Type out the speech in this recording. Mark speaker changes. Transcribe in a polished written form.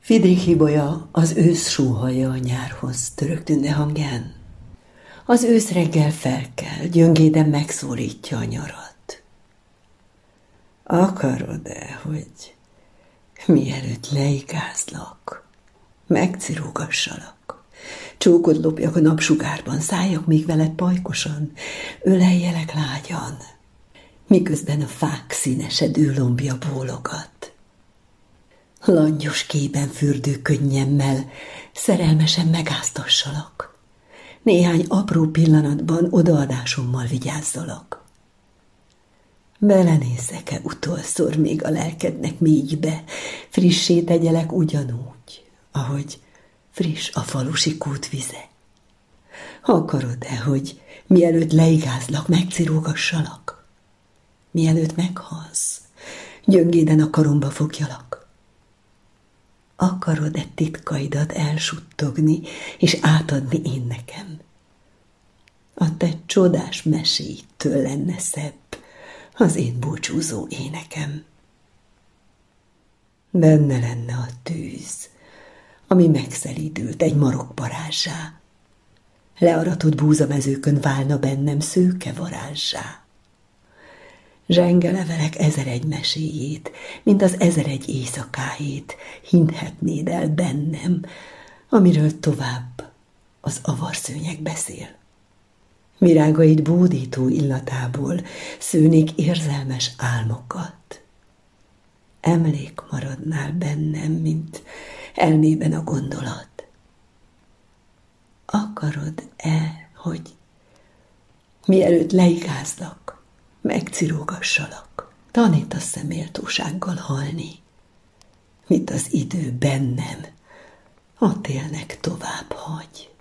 Speaker 1: Fidrik Hibolya, az ősz sóhajja a nyárhoz, Török Tünde hangján. Az ősz reggel felkel, gyöngéden megszólítja a nyarat. Akarod-e, hogy mielőtt leigázlak, megcirógassalak, csókot lopjak a napsugárban, szálljak még veled pajkosan, öleljelek lágyan, miközben a fák színesedő lombja bólogat. Langyos kében fürdő könnyemmel szerelmesen megáztassalak, néhány apró pillanatban odaadásommal vigyázzalak. Belenézzek-e utolszor még a lelkednek mélybe, frissé tegyelek ugyanúgy, ahogy friss a falusi kút vize? Akarod-e, hogy mielőtt leigázlak, megcirógassalak? Mielőtt meghalsz, gyöngéden a karomba fogjalak? Akarod-e titkaidat elsuttogni és átadni én nekem? A te csodás meséitől lenne szebb az én búcsúzó énekem. Benne lenne a tűz, ami megszelídült egy marok parázsá. Learatott búzamezőkön válna bennem szőke varázsá. Zsenge levelek 1001 meséjét, mint az 1001 éjszakájét hinthetnéd el bennem, amiről tovább az avarszőnyeg beszél. Virágaid bódító illatából szőnék érzelmes álmokat. Emlék maradnál bennem, mint elmében a gondolat. Akarod-e, hogy mielőtt leigázlak, megcirógassalak, tanítasz-e méltósággal halni, mit az idő bennem a télnek tovább hagy?